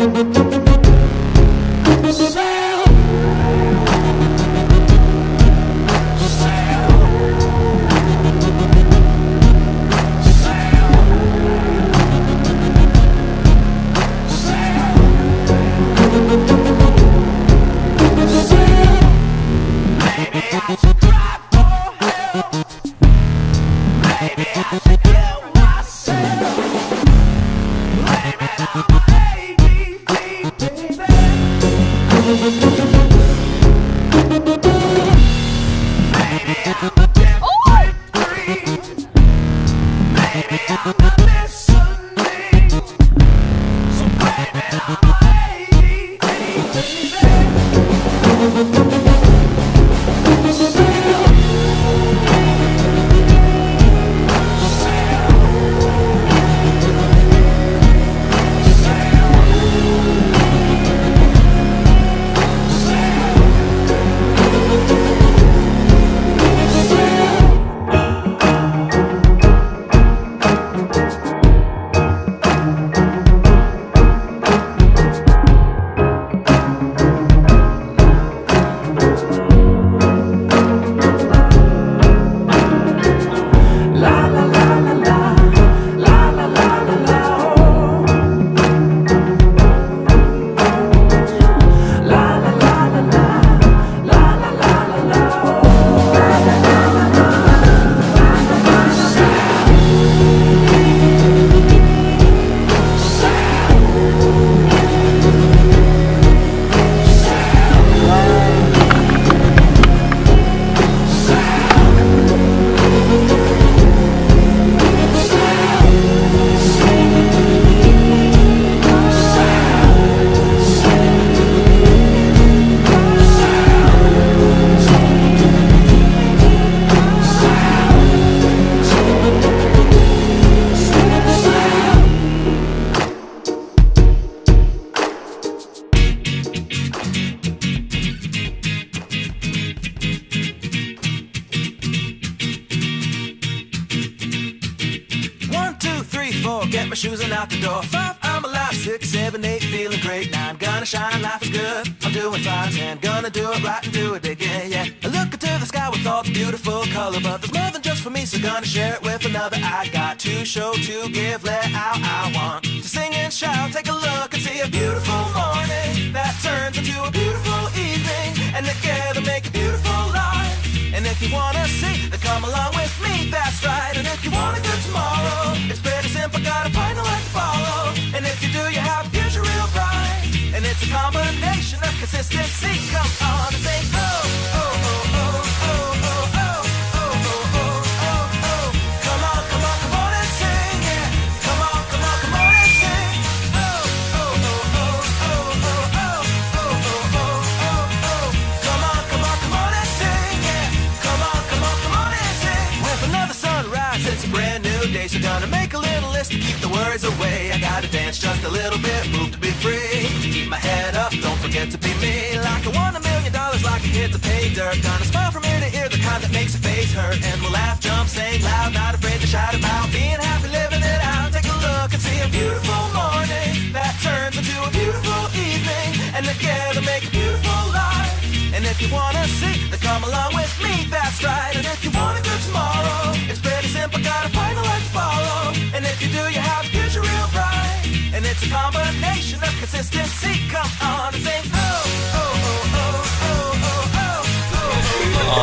Get my shoes and out the door. 5, I'm alive. 6, 7, 8, feeling great. 9, gonna shine, life is good. I'm doing fine. 10, gonna do it right and do it again, yeah. I look into the sky with all its beautiful color, but there's more than just for me, so gonna share it with another. I got to show, to give, let out. I want to sing and shout. Take a look and see a beautiful morning that turns into a beautiful evening, and together make a beautiful life. And if you wanna see, then come along with me, that's right. And if you want a good tomorrow, it's pretty simple, gotta find the light to follow. And if you do, you have a future real bright. And it's a combination of consistency. Come on and say, oh, oh, oh, oh, oh, oh, oh, oh, oh, oh, oh, oh. Come on, come on, come on and sing, yeah. Come on, come on, come on and sing. Oh, oh, oh, oh, oh, oh, oh, oh, oh, oh, oh, oh. Come on, come on, come on and sing, yeah. Come on, come on, come on and sing. With another sunrise, it's a brand new day, so gonna make a little list to keep the worries away. I gotta dance just a little bit, move to be free. Keep my head up, don't forget to be me. Like I won $1 million, like a kid to pay dirt. Gonna smile from ear to ear, the kind that makes your face hurt. And we'll laugh, jump, sing loud, not afraid to shout about being happy, living it out. Take a look and see a beautiful morning that turns into a beautiful evening, and together make a beautiful life. And if you wanna see, then come along with me, that's right. And if you want a good tomorrow, it's pretty simple, gotta find the light to follow. And if you do, you have a future real bright. And it's a combination of consistency. Come on and sing, oh, oh, oh, oh, oh, oh, oh, oh,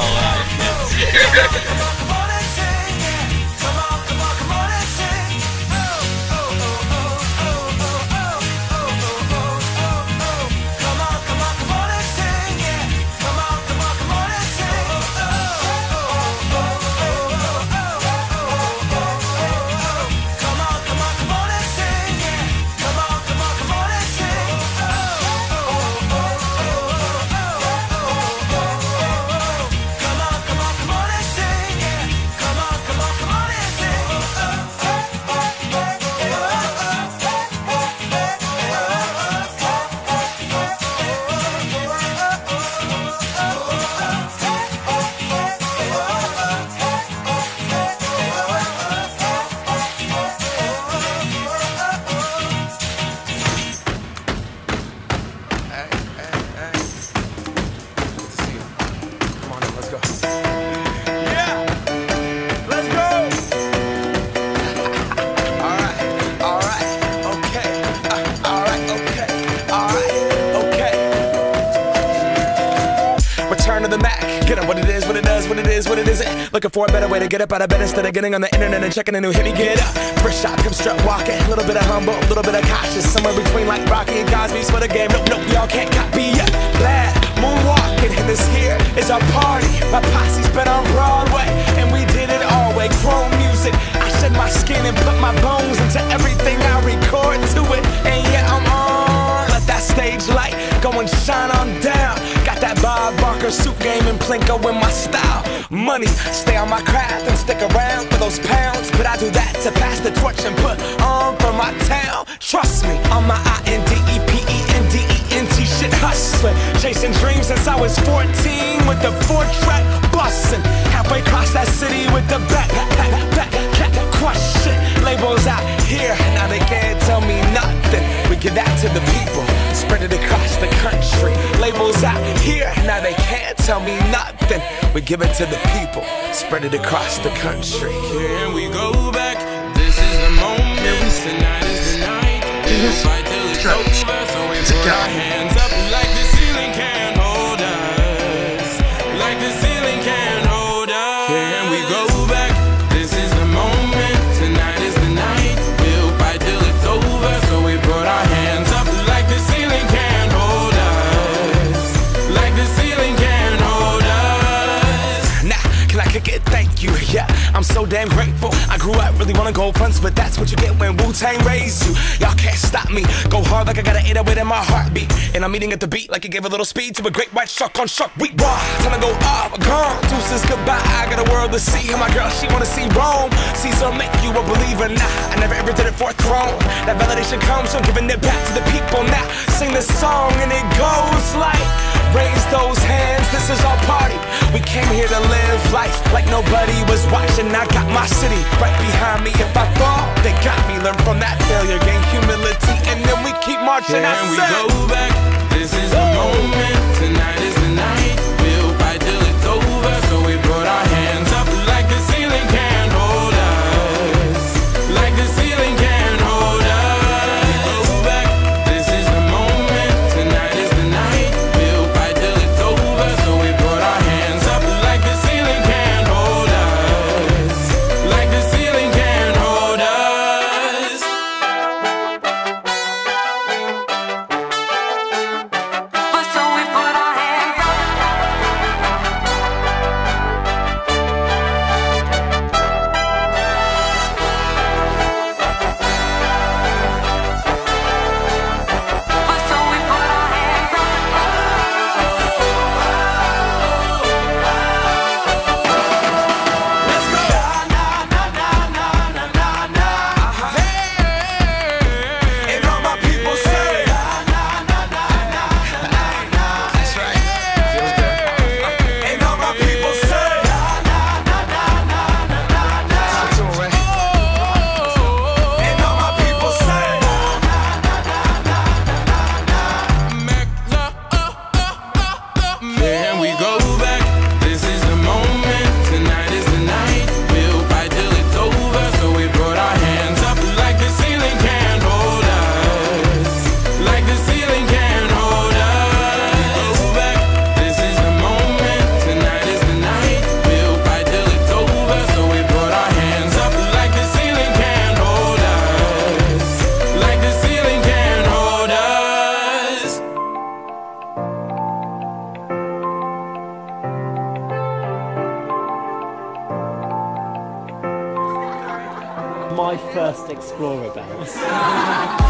oh, come on, come on and sing, yeah. Come on, come on, come on and sing. Oh, oh, oh, oh, oh, oh, oh, oh, oh, oh, oh. Come on, come on, come on and sing, yeah. Come on, come on, come on and sing. Oh, oh, oh, oh, oh, oh, oh, oh, oh. Come on, come on, come on and sing, yeah. Come on, come on, come on and sing. is what it isn't. Looking for a better way to get up out of bed instead of getting on the internet and checking a new hit. Me get up, first shot, pimp strut walking. A little bit of humble, a little bit of cautious. Somewhere between like Rocky and Cosby's for the game. Nope, nope, y'all can't copy yet. Glad moonwalking, and this here is our party. My posse's been on Broadway, and we did it all way. Chrome music, I shed my skin and put my bones into everything I record to it. And yeah, I'm on. Let that stage light go and shine on down. Got that Bob Barker suit game and Plinko in my style. Money, stay on my craft and stick around for those pounds. But I do that to pass the torch and put on for my town. Trust me, on my INDEPENDENT shit hustling. Chasing dreams since I was 14 with the 4-track bustin'. Halfway across that city with the back crush shit. Labels out here, now they can't tell me nothing. We give that to the people, spread it across the country. Labels out here, now they can't tell me nothing. We give it to the people, spread it across the country. Can we go back? This is the moment. Tonight is the night. We'll fight till it's over. So we put our hands up like the ceiling can't hold us. Like the ceiling can't hold us. Can we go back? This is the moment. Tonight is the night. We'll fight till it's over. So we put our hands up like the ceiling can't hold us. Like the ceiling can't hold us. Nah, can I kick it? Thank you, yeah. I'm so damn grateful. I grew up really wanna go fronts, but that's what you get when Wu-Tang raised you. Y'all can't stop me. Go hard like I got an 808 in my heartbeat. And I'm eating at the beat like it gave a little speed to a great white shark on shark week. Raw, time to go up, gone. Deuces goodbye. I got a world to see. And my girl, she wanna see Rome. Caesar make you a believer. Nah, I never ever did it for a throne. That validation comes from giving it back to the people. Now sing this song and it goes like, raise those hands, this is our party. We came here to live life like nobody was watching. I got my city right behind me. If I fall, they got me. Learn from that failure, gain humility, and then we keep marching. Can we go back? This is the moment. Tonight is the night. We'll fight till it's over. So we put our hands up like the ceiling can't hold us. Like the ceiling can't hold us. Go back. This is the moment. Tonight is the night. We'll fight till it's over. So we put our hands up like the ceiling can't hold us. Like the ceiling can't hold us. But so we put our hands up. But so we put our hands up. Let's go. And all my people say, that's right. Feels good. And all my people say, talk to 'em, right? And all my people say, Can we go back? This is the moment. Tonight is the night. We'll fight till it's over. So we put our hands up like the ceiling can't hold us. Like the ceiling can't hold us. Go back. This is the moment. Tonight is the night. We'll fight till it's over. So we put our hands up like the ceiling can't hold us. Like the ceiling can't hold us. My first Explorer bells.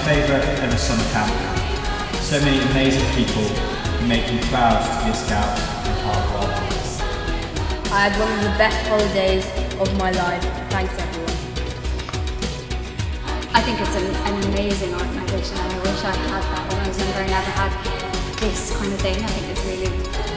favourite ever summer camp. So many amazing people who make me proud to be a scout and part of our lives. I had one of the best holidays of my life. Thanks everyone. I think it's an amazing organisation and I wish I had that when I was younger and never had this kind of thing. I think it's really